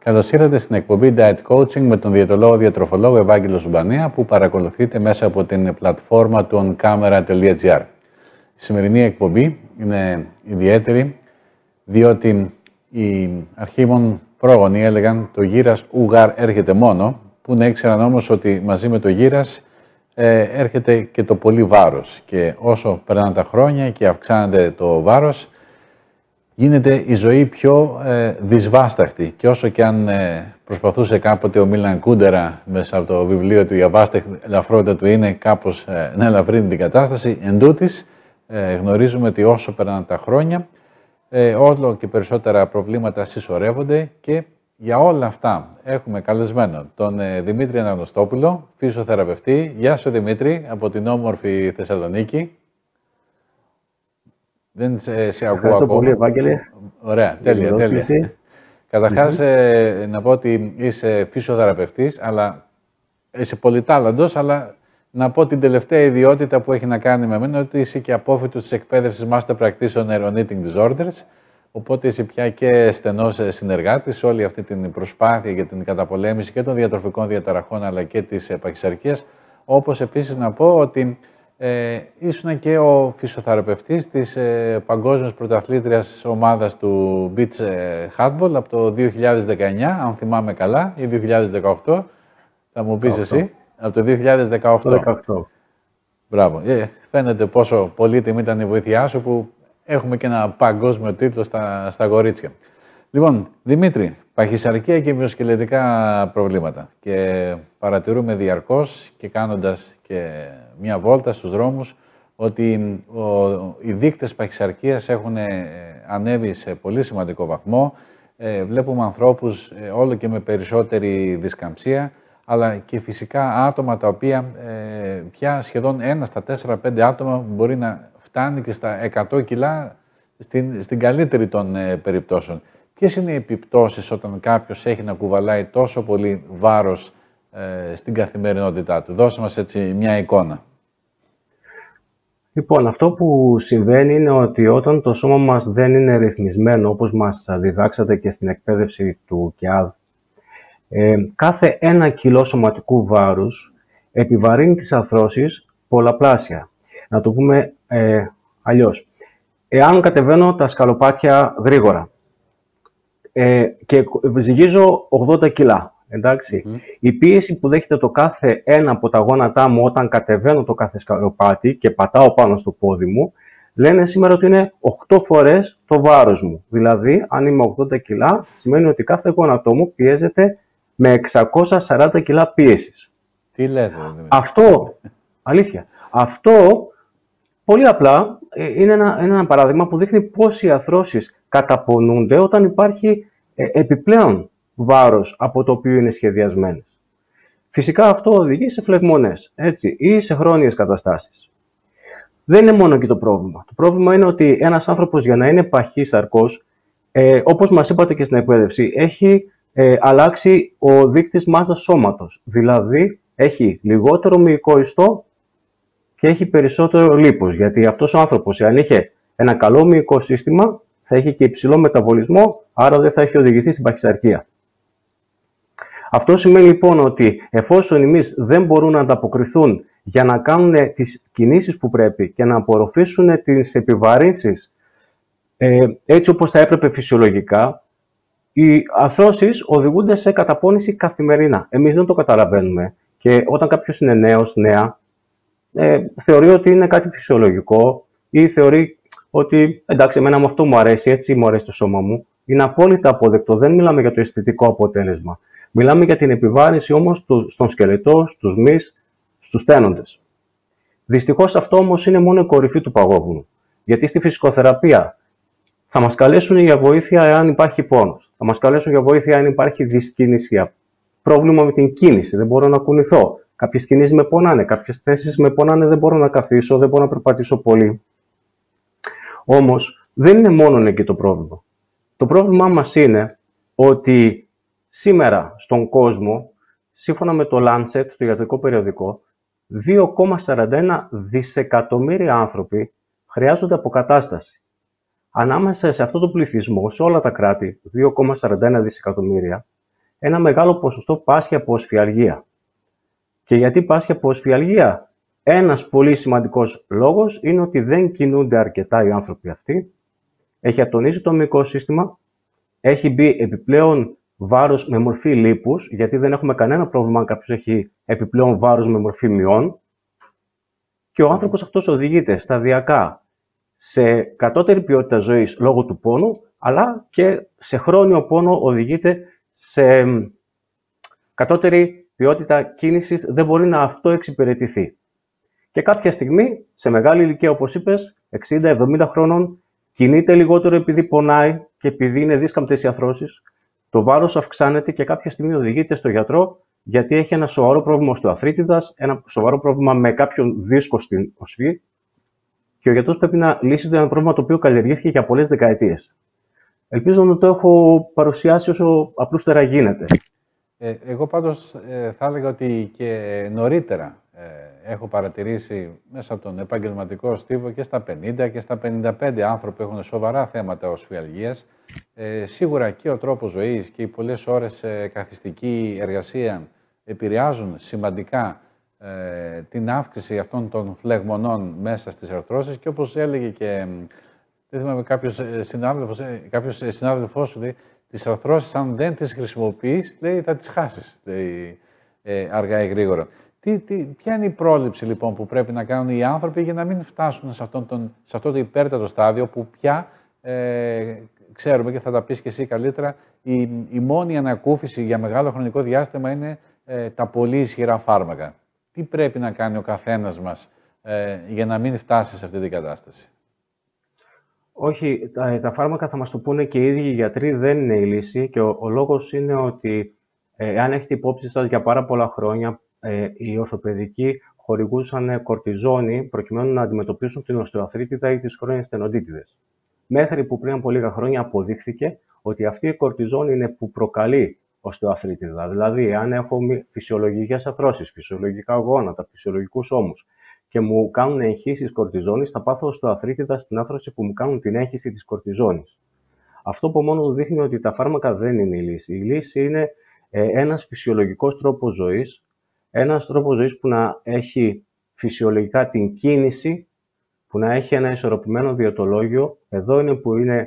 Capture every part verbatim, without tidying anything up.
Καλώς ήρθατε στην εκπομπή Diet Coaching με τον διαιτολόγο-διατροφολόγο Ευάγγελο Ζουμπανία, που παρακολουθείτε μέσα από την πλατφόρμα του onCamera τελεία gr. Η σημερινή εκπομπή είναι ιδιαίτερη, διότι οι αρχήμων πρόγονοι έλεγαν το γύρας ουγάρ έρχεται μόνο, που να ήξεραν όμως ότι μαζί με το γύρας ε, έρχεται και το πολύ βάρος. Και όσο περνάνε τα χρόνια και αυξάνεται το βάρος, γίνεται η ζωή πιο ε, δυσβάσταχτη. Και όσο και αν ε, προσπαθούσε κάποτε ο Μίλαν Κούντερα μέσα από το βιβλίο του «Η αβάσταχτη ελαφρότητα του» είναι κάπως ε, να ελαφρύνει την κατάσταση, εν τούτης, ε, γνωρίζουμε ότι όσο περνάνε τα χρόνια, ε, όλο και περισσότερα προβλήματα συσσωρεύονται, και για όλα αυτά έχουμε καλεσμένο τον ε, Δημήτρη Αναγνωστόπουλο, φυσιοθεραπευτή. Γεια σου Δημήτρη, από την όμορφη Θεσσαλονίκη. Δεν σε, σε ακούω Ευχαριστώ ακόμα. πολύ, Ευάγγελε. Ωραία, τέλεια, τέλεια. Καταρχάς, mm-hmm. ε, να πω ότι είσαι φυσιοθεραπευτής, αλλά είσαι πολυτάλαντος, αλλά να πω την τελευταία ιδιότητα που έχει να κάνει με μένα, ότι είσαι και απόφοιτος της εκπαίδευσης Master Practitioner on Eating Disorders, οπότε είσαι πια και στενός συνεργάτης σε όλη αυτή την προσπάθεια για την καταπολέμηση και των διατροφικών διαταραχών, αλλά και της παχυσαρκίας. Όπως επίσης να πω ότι Ε, ήσουν και ο φυσιοθεραπευτής της ε, παγκόσμιας πρωταθλήτριας ομάδας του Beach ε, Handball από το δύο χιλιάδες δεκαεννιά, αν θυμάμαι καλά, ή δύο χιλιάδες δεκαοκτώ, θα μου πεις εσύ, από το δύο χιλιάδες δεκαοκτώ. δεκαοκτώ. Μπράβο. Ε, φαίνεται πόσο πολύτιμη ήταν η βοήθειά σου, που έχουμε και ένα παγκόσμιο τίτλο στα, στα γορίτσια. Λοιπόν, Δημήτρη, παχυσαρκία και μυοσκελετικά προβλήματα. Και παρατηρούμε διαρκώς και κάνοντας και μια βόλτα στους δρόμους ότι ο, οι δείκτες παχυσαρκίας έχουν ε, ανέβει σε πολύ σημαντικό βαθμό. Ε, βλέπουμε ανθρώπους ε, όλο και με περισσότερη δισκαμψία, αλλά και φυσικά άτομα τα οποία ε, πια σχεδόν ένα στα τέσσερα πέντε άτομα μπορεί να φτάνει και στα εκατό κιλά στην, στην καλύτερη των ε, περιπτώσεων. Ποιες είναι οι επιπτώσεις όταν κάποιος έχει να κουβαλάει τόσο πολύ βάρος ε, στην καθημερινότητά του? Δώσε μας έτσι μια εικόνα. Λοιπόν, αυτό που συμβαίνει είναι ότι όταν το σώμα μας δεν είναι ρυθμισμένο, όπως μας διδάξατε και στην εκπαίδευση του ΚΕΑΔ, ε, κάθε ένα κιλό σωματικού βάρους επιβαρύνει τις αρθρώσεις πολλαπλάσια. Να το πούμε ε, αλλιώς. Εάν κατεβαίνω τα σκαλοπάτια γρήγορα, Ε, και ζυγίζω ογδόντα κιλά, εντάξει. Mm-hmm. Η πίεση που δέχεται το κάθε ένα από τα γόνατά μου όταν κατεβαίνω το κάθε σκαλοπάτι και πατάω πάνω στο πόδι μου, λένε σήμερα ότι είναι οκτώ φορές το βάρος μου. Δηλαδή, αν είμαι ογδόντα κιλά, σημαίνει ότι κάθε γόνατό μου πιέζεται με εξακόσια σαράντα κιλά πίεσης. Τι λες, δηλαδή. Αυτό, αλήθεια, αυτό πολύ απλά είναι ένα, είναι ένα παράδειγμα που δείχνει πώς οι αρθρώσεις καταπονούνται όταν υπάρχει ε, επιπλέον βάρος από το οποίο είναι σχεδιασμένες. Φυσικά αυτό οδηγεί σε φλεγμονές, έτσι, ή σε χρόνιες καταστάσεις. Δεν είναι μόνο εκεί το πρόβλημα. Το πρόβλημα είναι ότι ένας άνθρωπος, για να είναι παχύσαρκος, ε, όπως μας είπατε και στην εκπαίδευση, έχει ε, αλλάξει ο δείκτης μάζας σώματος. Δηλαδή, έχει λιγότερο μυϊκό ιστό και έχει περισσότερο λίπος. Γιατί αυτός ο άνθρωπος, αν είχε ένα καλό μυϊκό σύστημα, θα έχει και υψηλό μεταβολισμό, άρα δεν θα έχει οδηγηθεί στην παχυσαρκία. Αυτό σημαίνει λοιπόν ότι εφόσον εμείς δεν μπορούν να ανταποκριθούν για να κάνουν τις κινήσεις που πρέπει και να απορροφήσουν τις επιβαρύνσεις ε, έτσι όπως θα έπρεπε φυσιολογικά, οι αρθρώσεις οδηγούνται σε καταπώνηση καθημερινά. Εμείς δεν το καταλαβαίνουμε και όταν κάποιος είναι νέος, νέα, ε, θεωρεί ότι είναι κάτι φυσιολογικό ή θεωρεί ότι εντάξει, εμένα με αυτό μου αρέσει, έτσι μου αρέσει το σώμα μου. Είναι απόλυτα αποδεκτό. Δεν μιλάμε για το αισθητικό αποτέλεσμα. Μιλάμε για την επιβάρυνση όμως στον σκελετό, στους μυς, στους τένοντες. Δυστυχώς αυτό όμως είναι μόνο η κορυφή του παγόβουνου. Γιατί στη φυσικοθεραπεία θα μας καλέσουν για βοήθεια εάν υπάρχει πόνος. Θα μας καλέσουν για βοήθεια αν υπάρχει δυσκίνησια. Πρόβλημα με την κίνηση. Δεν μπορώ να κουνηθώ. Κάποιες κινήσεις με πονάνε. Κάποιες θέσεις με πονάνε. Δεν μπορώ να καθίσω. Δεν μπορώ να περπατήσω πολύ. Όμως δεν είναι μόνο εκεί το πρόβλημα. Το πρόβλημά μας είναι ότι σήμερα στον κόσμο, σύμφωνα με το Lancet, το ιατρικό περιοδικό, δύο κόμμα σαράντα ένα δισεκατομμύρια άνθρωποι χρειάζονται αποκατάσταση. Ανάμεσα σε αυτό το πληθυσμό, σε όλα τα κράτη, δύο κόμμα σαράντα ένα δισεκατομμύρια, ένα μεγάλο ποσοστό πάσχει από οσφιαλγία. Και γιατί πάσχει από οσφιαλγία? Ένας πολύ σημαντικός λόγος είναι ότι δεν κινούνται αρκετά οι άνθρωποι αυτοί, έχει ατονίσει το μυϊκό σύστημα, έχει μπει επιπλέον βάρος με μορφή λίπους, γιατί δεν έχουμε κανένα πρόβλημα αν κάποιος έχει επιπλέον βάρος με μορφή μειών, και ο άνθρωπος αυτός οδηγείται σταδιακά σε κατώτερη ποιότητα ζωής λόγω του πόνου, αλλά και σε χρόνιο πόνο οδηγείται σε κατώτερη ποιότητα κίνησης, δεν μπορεί να αυτό εξυπηρετηθεί. Και κάποια στιγμή, σε μεγάλη ηλικία, όπως είπες, εξήντα εβδομήντα χρόνων, κινείται λιγότερο επειδή πονάει και επειδή είναι δίσκαμπτες οι αρθρώσεις, το βάρος αυξάνεται και κάποια στιγμή οδηγείται στο γιατρό γιατί έχει ένα σοβαρό πρόβλημα οστεοαρθρίτιδας, ένα σοβαρό πρόβλημα με κάποιον δίσκο στην οσφή και ο γιατρός πρέπει να λύσει ένα πρόβλημα το οποίο καλλιεργήθηκε για πολλές δεκαετίες. Ελπίζω να το έχω παρουσιάσει όσο απλούστερα γίνεται. Ε, εγώ πάντως ε, θα έλεγα ότι και νωρίτερα ε, έχω παρατηρήσει μέσα από τον επαγγελματικό στίβο και στα πενήντα και στα πενήντα πέντε άνθρωποι έχουν σοβαρά θέματα οσφιαλγίας. Ε, σίγουρα και ο τρόπος ζωής και οι πολλές ώρες ε, καθιστική εργασία επηρεάζουν σημαντικά ε, την αύξηση αυτών των φλεγμονών μέσα στις αρθρώσεις και όπως έλεγε και δεν θυμάμαι κάποιος συνάδελφος, κάποιος συνάδελφός σου λέει, τις αρθρώσεις, αν δεν τις χρησιμοποιείς, λέει, θα τις χάσεις, λέει, ε, αργά ή γρήγορα. Τι, τι, ποια είναι η πρόληψη, λοιπόν, που πρέπει να κάνουν οι άνθρωποι για να μην φτάσουν σε, αυτόν τον, σε αυτό το υπέρτατο στάδιο που πια, ε, ξέρουμε και θα τα πεις και εσύ καλύτερα, η, η μόνη ανακούφιση για μεγάλο χρονικό διάστημα είναι ε, τα πολύ ισχυρά φάρμακα. Τι πρέπει να κάνει ο καθένας μας ε, για να μην φτάσει σε αυτή την κατάσταση? Όχι, τα, τα φάρμακα θα μας το πούνε και οι ίδιοι οι γιατροί, δεν είναι η λύση και ο, ο λόγος είναι ότι ε, αν έχετε υπόψη σας για πάρα πολλά χρόνια ε, οι ορθοπαιδικοί χορηγούσαν κορτιζόνη προκειμένου να αντιμετωπίσουν την οστεοαρθρίτιδα ή τις χρόνιες στενοτίτιδες. Μέχρι που πριν από λίγα χρόνια αποδείχθηκε ότι αυτή η κορτιζόνη είναι που προκαλεί οστεοαρθρίτιδα. Δηλαδή, αν έχω φυσιολογικές αρθρώσεις, φυσιολογικά γόνατα, φυσιολογικούς ώμους, και μου κάνουν εγχύσεις κορτιζόνης, θα πάθω οστεοαρθρίτιδα στην άρθρωση που μου κάνουν την έγχυση της κορτιζόνης. Αυτό από μόνο του δείχνει ότι τα φάρμακα δεν είναι η λύση. Η λύση είναι ε, ένας φυσιολογικός τρόπος ζωής, ένας τρόπος ζωής που να έχει φυσιολογικά την κίνηση, που να έχει ένα ισορροπημένο διαιτολόγιο. Εδώ είναι που είναι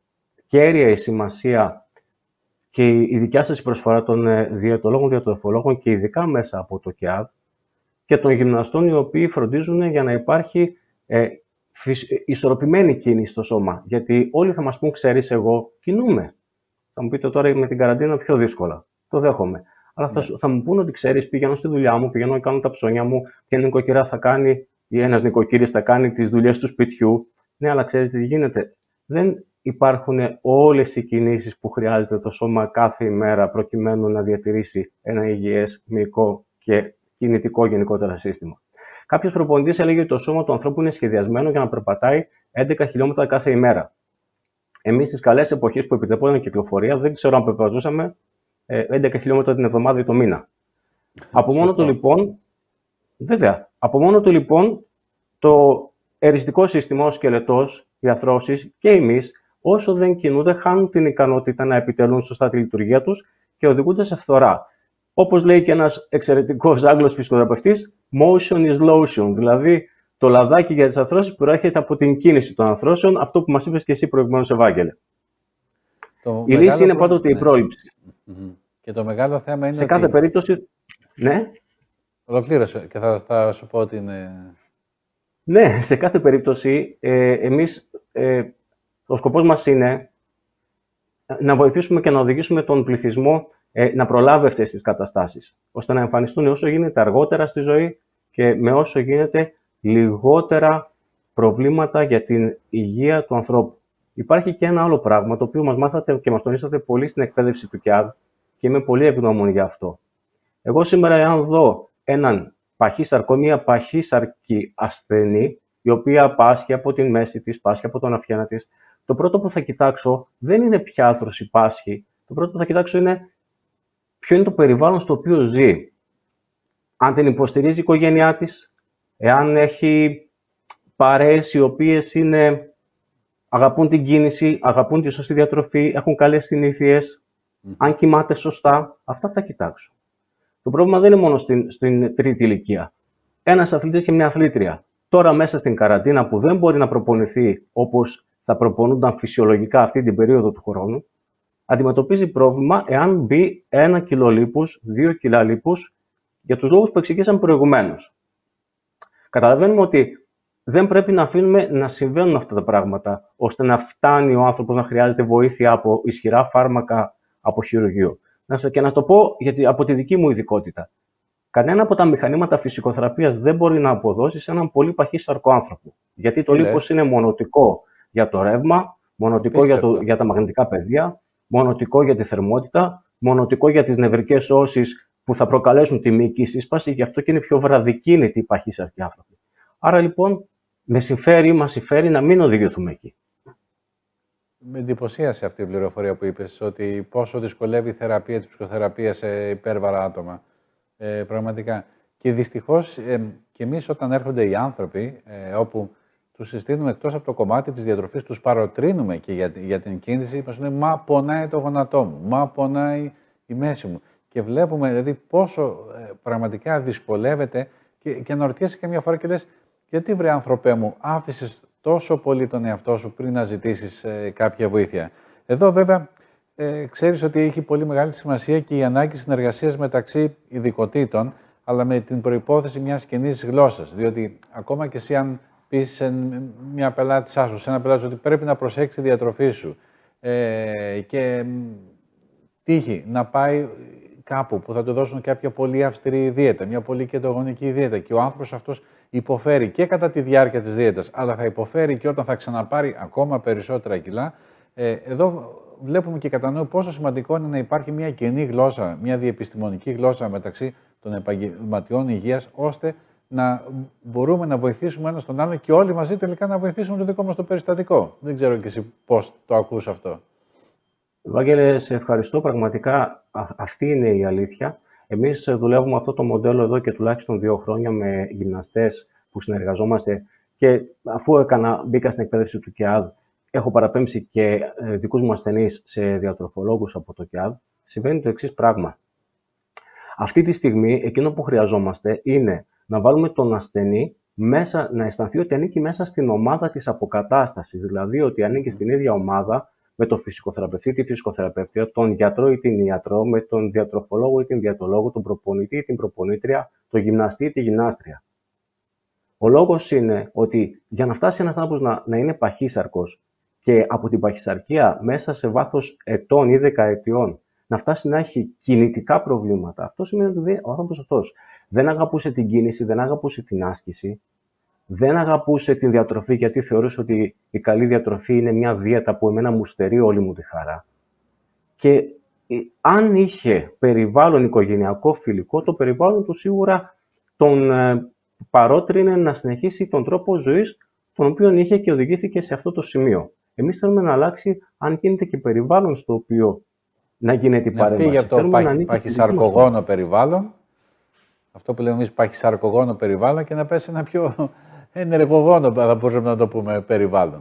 κέρια η σημασία και η δικιά σας προσφορά των διαιτολόγων, διατροφολόγων και ειδικά μέσα από το ΚΕΑΔ, και των γυμναστών οι οποίοι φροντίζουν για να υπάρχει ε, ισορροπημένη κίνηση στο σώμα. Γιατί όλοι θα μας πούν, ξέρεις, εγώ κινούμαι. Θα μου πείτε τώρα με την καραντίνα πιο δύσκολα. Το δέχομαι. Αλλά θα, θα μου πούν ότι ξέρεις, πηγαίνω στη δουλειά μου, πηγαίνω να κάνω τα ψώνια μου, και ένα νοικοκυρά θα κάνει, ή ένας νοικοκύρης θα κάνει τις δουλειές του σπιτιού. Ναι, αλλά ξέρετε τι γίνεται? Δεν υπάρχουν όλες οι κινήσεις που χρειάζεται το σώμα κάθε ημέρα προκειμένου να διατηρήσει ένα υγιές, μυϊκό και κινητικό γενικότερα σύστημα. Κάποιος προπονητής έλεγε ότι το σώμα του ανθρώπου είναι σχεδιασμένο για να περπατάει έντεκα χιλιόμετρα κάθε ημέρα. Εμείς στις καλές εποχές που επιτρεπόταν κυκλοφορία, δεν ξέρω αν περπατούσαμε έντεκα χιλιόμετρα την εβδομάδα ή το μήνα. Από μόνο του λοιπόν, βέβαια, από μόνο του λοιπόν, το εριστικό σύστημα, ο σκελετός, οι αρθρώσεις και εμείς, όσο δεν κινούνται, χάνουν την ικανότητα να επιτελούν σωστά τη λειτουργία τους και οδηγούνται σε φθορά. Όπως λέει και ένας εξαιρετικός Άγγλος φυσικοθεραπευτής, motion is lotion, δηλαδή το λαδάκι για τις αρθρώσεις προέρχεται από την κίνηση των αρθρώσεων, αυτό που μας είπες και εσύ προηγουμένως, Ευάγγελε. Το η λύση είναι πάντοτε ναι. η πρόληψη. Mm-hmm. Και το μεγάλο θέμα είναι σε ότι... κάθε περίπτωση... Ναι. Ολοκλήρωσε και θα, θα σου πω ότι είναι... Ναι, σε κάθε περίπτωση ε, εμείς, ε, ο σκοπός μας είναι να βοηθήσουμε και να οδηγήσουμε τον πληθυσμό ε, να προλάβει αυτές τις καταστάσεις, ώστε να εμφανιστούν όσο γίνεται αργότερα στη ζωή και με όσο γίνεται λιγότερα προβλήματα για την υγεία του ανθρώπου. Υπάρχει και ένα άλλο πράγμα, το οποίο μας μάθατε και μας τονίσατε πολύ στην εκπαίδευση του ΚΕΑΔ και είμαι πολύ ευγνώμων για αυτό. Εγώ σήμερα, εάν δω έναν παχύσαρκο, μία παχύσαρκη ασθενή, η οποία πάσχει από την μέση της, πάσχει από τον αφιένα της, το πρώτο που θα κοιτάξω δεν είναι ποια άρθρωση πάσχει. Το πρώτο που θα κοιτάξω είναι ποιο είναι το περιβάλλον στο οποίο ζει. Αν την υποστηρίζει η οικογένειά της, εάν έχει παρέες οι οποίες είναι, αγαπούν την κίνηση, αγαπούν τη σωστή διατροφή, έχουν καλές συνήθειες. Mm. Αν κοιμάται σωστά, αυτά θα κοιτάξω. Το πρόβλημα δεν είναι μόνο στην, στην τρίτη ηλικία. Ένας αθλητής και μια αθλήτρια, τώρα μέσα στην καραντίνα που δεν μπορεί να προπονηθεί όπως θα προπονούνταν φυσιολογικά αυτή την περίοδο του χρόνου, αντιμετωπίζει πρόβλημα εάν μπει ένα κιλό λίπους, δύο κιλά λίπους, για τους λόγους που εξηγήσαμε προηγουμένως. Καταλαβαίνουμε ότι δεν πρέπει να αφήνουμε να συμβαίνουν αυτά τα πράγματα, ώστε να φτάνει ο άνθρωπος να χρειάζεται βοήθεια από ισχυρά φάρμακα, από χειρουργείο. Και να το πω γιατί, από τη δική μου ειδικότητα. Κανένα από τα μηχανήματα φυσικοθεραπείας δεν μπορεί να αποδώσει σε έναν πολύ παχύσαρκο άνθρωπο. Γιατί το λίπος είναι μονοτικό για το ρεύμα, μονοτικό για, το, για τα μαγνητικά πεδία, μονοτικό για τη θερμότητα, μονοτικό για τις νευρικές όσεις που θα προκαλέσουν τη μυϊκή σύσπαση, γι' αυτό και είναι πιο βραδικίνητοι οι παχύσαρκοι άνθρωποι. Άρα λοιπόν, με συμφέρει, μας συμφέρει να μην οδηγηθούμε εκεί. Με εντυπωσίασε αυτή η πληροφορία που είπες, ότι πόσο δυσκολεύει η θεραπεία της ψυχοθεραπείας σε υπέρβαρα άτομα. Ε, πραγματικά. Και δυστυχώς ε, και εμείς όταν έρχονται οι άνθρωποι, ε, όπου τους συστήνουμε εκτός από το κομμάτι της διατροφής, τους παροτρύνουμε και για, για την κίνηση, μας λένε «Μα πονάει το γόνατό μου, μα πονάει η μέση μου». Και βλέπουμε δηλαδή πόσο ε, πραγματικά δυσκολεύεται και, και αναρωτιέσαι και μια φορά και λες «Γιατί βρε άνθρωπέ μου άφησες τόσο πολύ τον εαυτό σου πριν να ζητήσεις ε, κάποια βοήθεια». Εδώ βέβαια ε, ξέρεις ότι έχει πολύ μεγάλη σημασία και η ανάγκη συνεργασίας μεταξύ ειδικοτήτων, αλλά με την προϋπόθεση μιας κοινής γλώσσας. Διότι ακόμα και εσύ αν πεις σε μια πελάτησά σου, σε ένα πελάτη ότι πρέπει να προσέξει τη διατροφή σου ε, και τύχει να πάει κάπου που θα του δώσουν κάποια πολύ αυστηρή δίαιτα, μια πολύ κετογονική δίαιτα και ο άνθρωπος αυτός υποφέρει και κατά τη διάρκεια της δίαιτας, αλλά θα υποφέρει και όταν θα ξαναπάρει ακόμα περισσότερα κιλά. Ε, εδώ βλέπουμε και κατανοούμε πόσο σημαντικό είναι να υπάρχει μια κοινή γλώσσα, μια διεπιστημονική γλώσσα μεταξύ των επαγγελματιών υγείας, ώστε να μπορούμε να βοηθήσουμε ένας τον άλλον και όλοι μαζί τελικά να βοηθήσουμε το δικό μας το περιστατικό. Δεν ξέρω και εσύ πώς το ακούς αυτό. Βάγγελε, σε ευχαριστώ. Πραγματικά αυτή είναι η αλήθεια. Εμείς δουλεύουμε αυτό το μοντέλο εδώ και τουλάχιστον δύο χρόνια με γυμναστές που συνεργαζόμαστε και αφού έκανα, μπήκα στην εκπαίδευση του ΚΕΑΔ, έχω παραπέμψει και δικούς μου ασθενείς σε διατροφολόγους από το ΚΕΑΔ, συμβαίνει το εξής πράγμα. Αυτή τη στιγμή εκείνο που χρειαζόμαστε είναι να βάλουμε τον ασθενή μέσα, να αισθανθεί ότι ανήκει μέσα στην ομάδα της αποκατάστασης, δηλαδή ότι ανήκει στην ίδια ομάδα με τον φυσικοθεραπευτή ή τη φυσικοθεραπεύτρια, τον γιατρό ή την ιατρό, με τον διατροφολόγο ή την διατολόγο, τον προπονητή ή την προπονήτρια, τον γυμναστή ή τη γυμνάστρια. Ο λόγος είναι ότι για να φτάσει ένας άνθρωπος να, να είναι παχύσαρκος και από την παχυσαρκία μέσα σε βάθος ετών ή δεκαετιών να φτάσει να έχει κινητικά προβλήματα, αυτό σημαίνει ότι ο άνθρωπος αυτός δεν αγαπούσε την κίνηση, δεν αγαπούσε την άσκηση, δεν αγαπούσε την διατροφή γιατί θεωρούσε ότι η καλή διατροφή είναι μια δίαιτα που εμένα μου στερεί όλη μου τη χαρά. Και αν είχε περιβάλλον οικογενειακό, φιλικό, το περιβάλλον του σίγουρα τον ε, παρότρινε να συνεχίσει τον τρόπο ζωής τον οποίο είχε και οδηγήθηκε σε αυτό το σημείο. Εμείς θέλουμε να αλλάξει αν γίνεται και περιβάλλον στο οποίο να γίνεται η παρέμβαση. Για το παχυσαρκογόνο περιβάλλον, αυτό που λέμε εμείς παχυσαρκογόνο περιβάλλον και να πέσει ένα πιο ενεργογόνο, θα μπορούσαμε να το πούμε, περιβάλλον.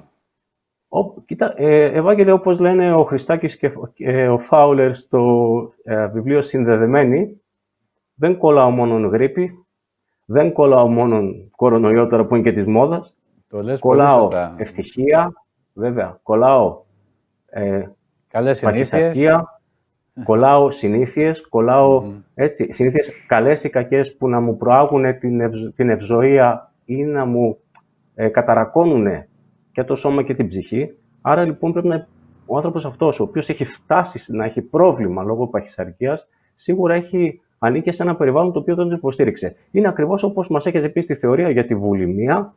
Ο, κοίτα, ε, Ευάγγελε, όπως λένε ο Χριστάκης και ε, ο Φάουλερ στο ε, βιβλίο «Συνδεδεμένοι», δεν κολλάω μόνον γρίπη, δεν κολλάω μόνον κορονοϊό τώρα που είναι και της μόδας, το λες κολλάω ευτυχία, βέβαια, κολλάω ε, καλές συνήθειες, κολλάω συνήθειες, κολλάω mm. έτσι, συνήθειες καλές ή κακές που να μου προάγουν την, ευ, την ευζοία ή να μου ε, καταρακώνουν και το σώμα και την ψυχή. Άρα λοιπόν πρέπει να ο άνθρωπος αυτός, ο οποίος έχει φτάσει να έχει πρόβλημα λόγω παχυσαρκίας, σίγουρα έχει ανήκει σε ένα περιβάλλον το οποίο δεν τον υποστήριξε. Είναι ακριβώς όπως μας έχετε πει στη θεωρία για τη βουλημία,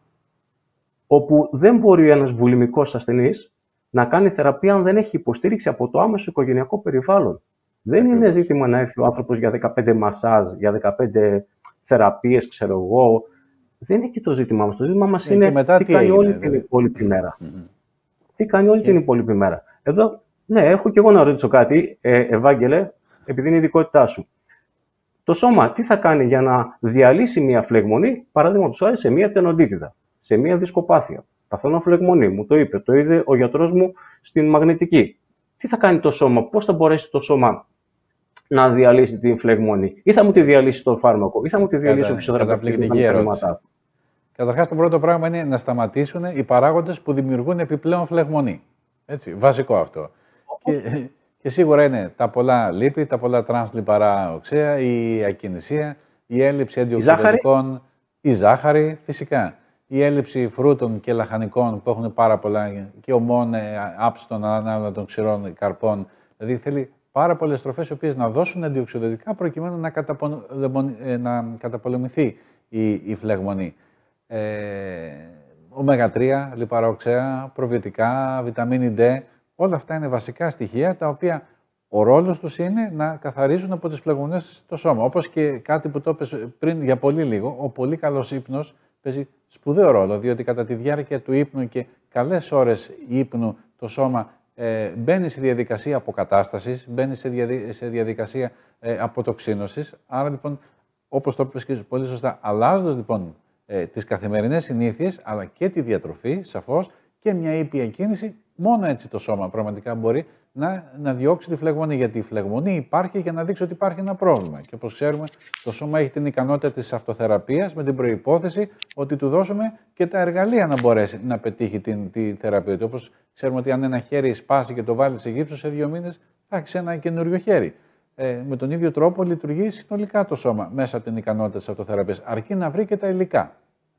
όπου δεν μπορεί ένας βουλημικός ασθενής να κάνει θεραπεία αν δεν έχει υποστήριξη από το άμεσο οικογενειακό περιβάλλον. Δεν είναι ζήτημα να έρθει ο άνθρωπος για δεκαπέντε μασάζ, για δεκαπέντε θεραπείες, ξέρω εγώ. Δεν είναι και το ζήτημά μας. Το ζήτημά μας είναι, είναι τι, τι κάνει όλη την υπόλοιπη μέρα. Mm-hmm. Τι κάνει όλη yeah. την υπόλοιπη μέρα. Εδώ, ναι, έχω και εγώ να ρωτήσω κάτι, ε, Ευάγγελε, επειδή είναι η ειδικότητά σου. Το σώμα τι θα κάνει για να διαλύσει μια φλεγμονή, παραδείγματος χάρη σε μια τενοντίτιδα, σε μια δισκοπάθεια. Παθαίνω φλεγμονή, μου το είπε, το είδε ο γιατρός μου στην μαγνητική. τι θα κάνει το σώμα, πώς θα μπορέσει το σώμα να διαλύσει την φλεγμονή, ή θα μου τη διαλύσει το φάρμακο, ή θα μου τη διαλύσει ο φυσιοθεραπευτής. Καταρχάς, το πρώτο πράγμα είναι να σταματήσουν οι παράγοντες που δημιουργούν επιπλέον φλεγμονή. Έτσι, βασικό αυτό. Και, και σίγουρα είναι τα πολλά λίπη, τα πολλά τρανς λιπαρά οξέα, η ακινησία, η έλλειψη αντιοξυδοτικών, η ζάχαρη, φυσικά. Η έλλειψη φρούτων και λαχανικών που έχουν πάρα πολλά και ομών, άψτων, ανάλογα ξηρών, καρπών. Δηλαδή θέλει πάρα πολλές τροφές οι οποίες να δώσουν αντιοξυδοτικά προκειμένου να, καταπο... να καταπολεμηθεί η, η φλεγμονή. Ε, ωμέγα τρία, λιπαρά οξέα, προβιωτικά, βιταμίνη D, όλα αυτά είναι βασικά στοιχεία τα οποία ο ρόλος τους είναι να καθαρίζουν από τις φλεγμονές το σώμα. Όπως και κάτι που το είπες πριν για πολύ λίγο, ο πολύ καλός ύπνος παίζει σπουδαίο ρόλο, διότι κατά τη διάρκεια του ύπνου και καλές ώρες ύπνου το σώμα ε, μπαίνει σε διαδικασία αποκατάστασης, μπαίνει σε, διαδι... σε διαδικασία ε, αποτοξίνωσης. Άρα λοιπόν, όπως το είπες και πολύ σωστά, αλλάζοντας λοιπόν ε, τις καθημερινές συνήθειες, αλλά και τη διατροφή, σαφώς, και μια ήπια κίνηση, μόνο έτσι το σώμα πραγματικά μπορεί να, να διώξει τη φλεγμονή. Γιατί η φλεγμονή υπάρχει για να δείξει ότι υπάρχει ένα πρόβλημα. Και όπως ξέρουμε, το σώμα έχει την ικανότητα της αυτοθεραπείας με την προϋπόθεση ότι του δώσουμε και τα εργαλεία να μπορέσει να πετύχει την, τη θεραπεία του. Όπως ξέρουμε ότι αν ένα χέρι σπάσει και το βάλει σε γύψο, σε δύο μήνες θα έχει ένα καινούριο χέρι. Ε, με τον ίδιο τρόπο λειτουργεί συνολικά το σώμα μέσα από την ικανότητα της αυτοθεραπείας, αρκεί να βρει και τα υλικά.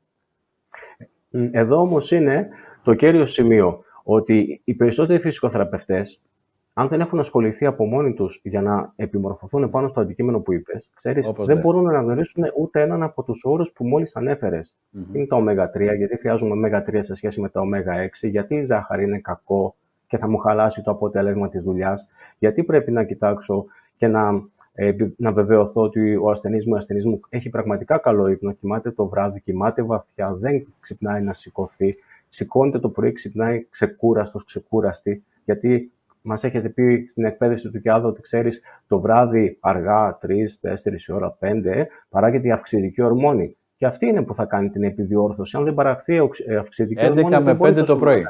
Εδώ όμως είναι το κέριο σημείο, ότι οι περισσότεροι φυσικοθεραπευτές, αν δεν έχουν ασχοληθεί από μόνοι τους για να επιμορφωθούν πάνω στο αντικείμενο που είπες, ξέρεις, Όπως δεν δε. μπορούν να γνωρίσουν ούτε έναν από τους όρους που μόλις ανέφερες. Mm-hmm. Είναι τα ωμέγα τρία, γιατί χρειάζομαι ωμέγα τρία σε σχέση με τα ωμέγα έξι, γιατί η ζάχαρη είναι κακό και θα μου χαλάσει το αποτέλεσμα της δουλειάς, γιατί πρέπει να κοιτάξω και να, ε, να βεβαιωθώ ότι ο ασθενής μου, ο ασθενής μου έχει πραγματικά καλό ύπνο, κοιμάται το βράδυ, κοιμάται βαθιά, δεν ξυπνάει να σηκωθεί, σηκώνεται το πρωί, ξυπνάει ξεκούραστος, ξεκούραστη, γιατί μας έχετε πει στην εκπαίδευση του ΚΙΑΔ ότι ξέρεις το βράδυ αργά, τρεις, τέσσερις ώρα, πέντε, παράγεται η αυξητική ορμόνη. Και αυτή είναι που θα κάνει την επιδιόρθωση. Αν δεν παραχθεί η αυξητική ορμόνη. έντεκα με πέντε το πρωί.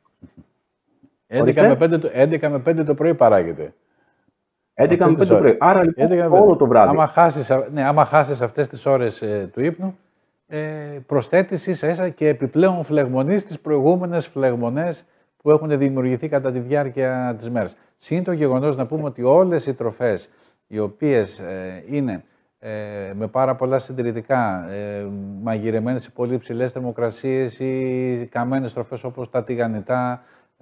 έντεκα με πέντε το πρωί παράγεται. έντεκα με πέντε το πρωί. Άρα λοιπόν όλο το βράδυ. Άμα χάσεις, ναι, άμα χάσεις αυτές τις ώρες ε, του ύπνου, ε, προσθέτεις ίσα-ίσα και επιπλέον φλεγμονή στις προηγούμενες φλεγμονές που έχουν δημιουργηθεί κατά τη διάρκεια της μέρας. Συν το γεγονός να πούμε ότι όλες οι τροφές οι οποίες ε, είναι ε, με πάρα πολλά συντηρητικά, ε, μαγειρεμένες σε πολύ ψηλές θερμοκρασίες ή καμένες τροφές όπως τα τηγανιτά,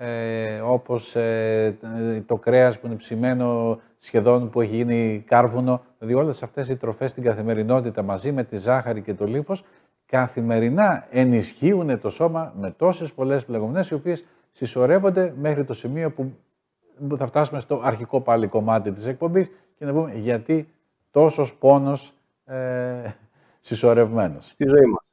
ε, όπως ε, το κρέας που είναι ψημένο σχεδόν που έχει γίνει κάρβουνο, δηλαδή όλες αυτές οι τροφές στην καθημερινότητα μαζί με τη ζάχαρη και το λίπος καθημερινά ενισχύουν το σώμα με τόσες πολλές φλεγμονές οι οποίες συσσωρεύονται μέχρι το σημείο που θα φτάσουμε στο αρχικό πάλι κομμάτι της εκπομπής και να πούμε γιατί τόσος πόνος ε, συσσωρευμένος. Στη ζωή μας.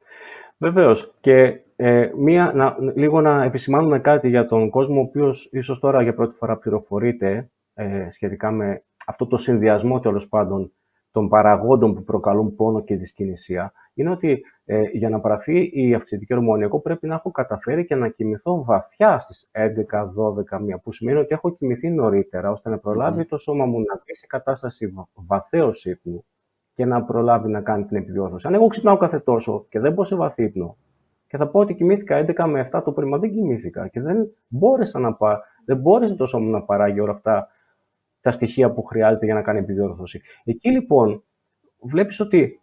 Βεβαίως. Και ε, μία, να, λίγο να επισημάνουμε κάτι για τον κόσμο ο οποίος ίσως τώρα για πρώτη φορά πληροφορείται ε, σχετικά με αυτό το συνδυασμό τέλος πάντων των παραγόντων που προκαλούν πόνο και δυσκινησία, είναι ότι ε, για να παραχθεί η αυξητική ορμόνη, εγώ πρέπει να έχω καταφέρει και να κοιμηθώ βαθιά στις έντεκα, δώδεκα, μία, που σημαίνει ότι έχω κοιμηθεί νωρίτερα, ώστε να προλάβει mm. το σώμα μου να μπει σε κατάσταση βαθέως ύπνου και να προλάβει να κάνει την επιδιόρθωση. Αν εγώ ξυπνάω κάθε τόσο και δεν μπω σε βαθύ ύπνο και θα πω ότι κοιμήθηκα έντεκα με επτά το πρωί, μα δεν κοιμήθηκα και δεν μπόρεσα να πά, δεν μπόρεσε το σώμα μου να παράγει όλα αυτά τα στοιχεία που χρειάζεται για να κάνει επιδιόρθωση. Εκεί λοιπόν βλέπεις ότι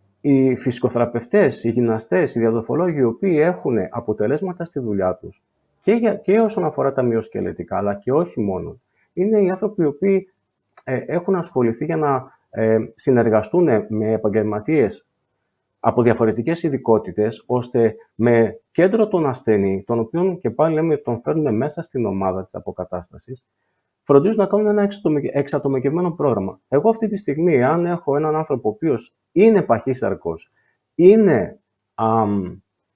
οι φυσικοθεραπευτές, οι γυμναστές, οι διαδοφολόγοι, οι οποίοι έχουν αποτελέσματα στη δουλειά τους και, για, και όσον αφορά τα μυοσκελετικά, αλλά και όχι μόνο, είναι οι άνθρωποι οι οποίοι ε, έχουν ασχοληθεί για να ε, συνεργαστούν με επαγγελματίες από διαφορετικές ειδικότητες, ώστε με κέντρο τον ασθενή, τον οποίον και πάλι λέμε τον φέρνουμε μέσα στην ομάδα της αποκατάστασης, φροντίζουν να κάνουν ένα εξατομικευμένο πρόγραμμα. Εγώ αυτή τη στιγμή, αν έχω έναν άνθρωπο ο οποίος είναι παχύσαρκος, είναι αμ,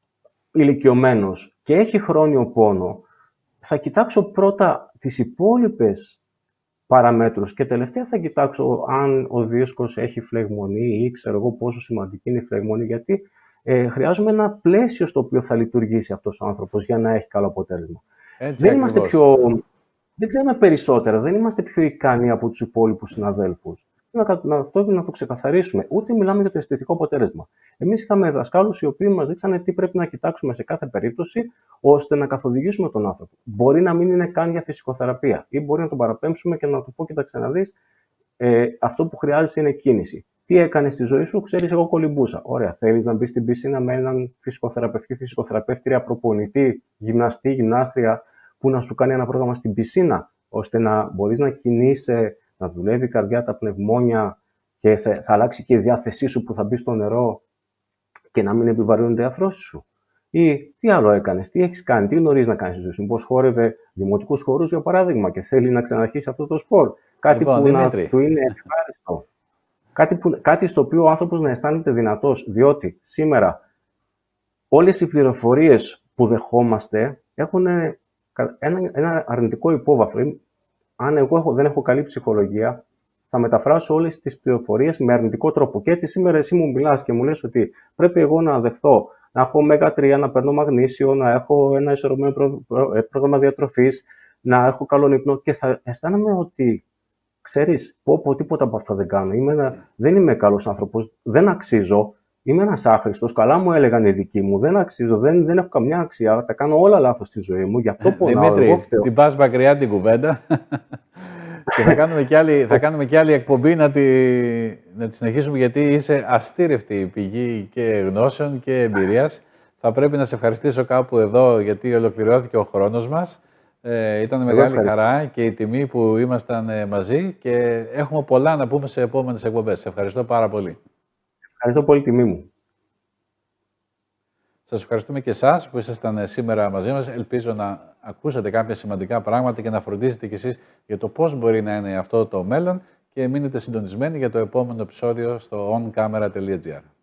ηλικιωμένος και έχει χρόνιο πόνο, θα κοιτάξω πρώτα τις υπόλοιπες παραμέτρους και τελευταία θα κοιτάξω αν ο δίσκος έχει φλεγμονή ή ξέρω εγώ πόσο σημαντική είναι η φλεγμονή, γιατί ε, χρειάζομαι ένα πλαίσιο στο οποίο θα λειτουργήσει αυτός ο άνθρωπος για να έχει καλό αποτέλεσμα. Έτσι Δεν είμαστε πιο... δεν ξέρουμε περισσότερα, δεν είμαστε πιο ικανοί από τους υπόλοιπους συναδέλφους. Να, να, αυτό να το ξεκαθαρίσουμε. Ούτε μιλάμε για το αισθητικό αποτέλεσμα. Εμείς είχαμε δασκάλους οι οποίοι μας δείξανε τι πρέπει να κοιτάξουμε σε κάθε περίπτωση, ώστε να καθοδηγήσουμε τον άνθρωπο. Μπορεί να μην είναι καν για φυσικοθεραπεία, ή μπορεί να τον παραπέμψουμε και να του πω: κοίταξε να δεις, ε, αυτό που χρειάζεσαι είναι κίνηση. Τι έκανε στη ζωή σου, ξέρεις, εγώ κολυμπούσα. Ωραία, θέλεις να μπει στην πισίνα με έναν φυσικοθεραπευτή, φυσικοθεραπεύτρια, προπονητή, γυμναστή, γυμνάστρια, που να σου κάνει ένα πρόγραμμα στην πισίνα, ώστε να μπορείς να κινείσαι, να δουλεύει η καρδιά, τα πνευμόνια και θα, θα αλλάξει και η διάθεσή σου που θα μπει στο νερό και να μην επιβαρύνονται οι αρθρώσεις σου. Ή τι άλλο έκανες, τι έχεις κάνει, τι γνωρίζεις να κάνεις στη ζωή σου. Μήπως χόρευε δημοτικούς χορούς, για παράδειγμα, και θέλει να ξαναρχίσει αυτό το σπορ. Κάτι λοιπόν, που να του είναι ευχάριστο. Κάτι, που, κάτι στο οποίο ο άνθρωπος να αισθάνεται δυνατός, διότι σήμερα όλες οι πληροφορίες που δεχόμαστε έχουν ένα, ένα αρνητικό υπόβαθρο. Αν εγώ έχω, δεν έχω καλή ψυχολογία, θα μεταφράσω όλες τις πληροφορίες με αρνητικό τρόπο. Και έτσι σήμερα εσύ μου μιλάς και μου λες ότι πρέπει εγώ να δεχθώ, να έχω ωμέγα τρία, να παίρνω μαγνήσιο, να έχω ένα ισορροπημένο προ, προ, πρόγραμμα διατροφής, να έχω καλό ύπνο και θα αισθάνομαι ότι, ξέρεις, πω πω τίποτα από αυτά δεν κάνω. Είμαι ένα, δεν είμαι καλός άνθρωπος, δεν αξίζω, είμαι ένας άχρηστος, καλά μου έλεγαν οι δικοί μου, δεν αξίζω, δεν, δεν έχω καμιά αξία, τα κάνω όλα λάθος στη ζωή μου, γι' αυτό πονάω. Δημήτρη, την πας μακριά την κουβέντα και θα κάνουμε κι άλλη, θα κάνουμε κι άλλη εκπομπή να τη, να τη συνεχίσουμε, γιατί είσαι αστήρευτη πηγή και γνώσεων και εμπειρίας. Θα πρέπει να σε ευχαριστήσω κάπου εδώ, γιατί ολοκληρώθηκε ο χρόνος μας. Ε, ήταν μεγάλη χαρά και η τιμή που ήμασταν μαζί και έχουμε πολλά να πούμε σε επόμενες εκπομπές. Σε ευχαριστώ πάρα πολύ. Ευχαριστώ πολύ, τιμή μου. Σας ευχαριστούμε και εσάς που ήσασταν σήμερα μαζί μας. Ελπίζω να ακούσατε κάποια σημαντικά πράγματα και να φροντίσετε κι εσείς για το πώς μπορεί να είναι αυτό το μέλλον και μείνετε συντονισμένοι για το επόμενο επεισόδιο στο on camera τελεία gr.